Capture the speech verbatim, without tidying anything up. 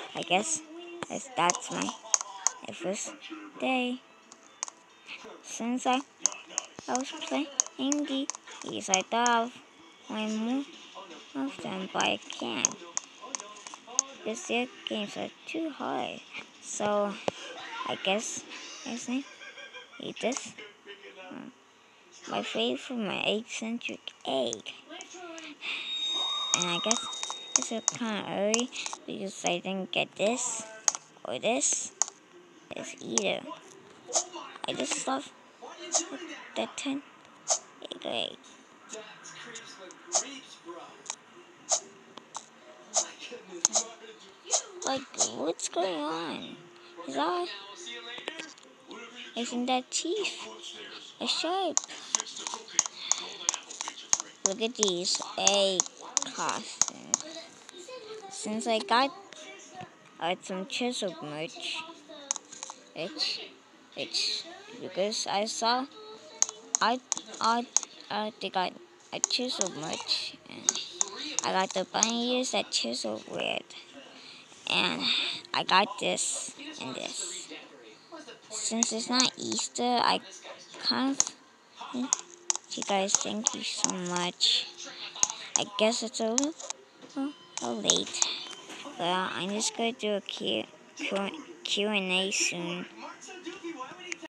I guess that's my first day since I, I was playing the these. I thought of playing more of them, but I can't because their games are too hard. So I guess I think eat this. Um, my favorite for my eccentric egg, and I guess it's kind of early because I didn't get this or this. This either. I just love that ten egg. Like, what's going on? Is that? Isn't that teeth? A sharp. Look at these egg costumes. Since I got uh, some chisel merch, it's it's because I saw I I I think I a chisel merch and I got the bunny ears that chisel weird, and I got this and this. Since it's not Easter, I kind of you guys thank you so much. I guess it's a little, a little late. Well, I'm just gonna do a Q, Q, Q and A soon.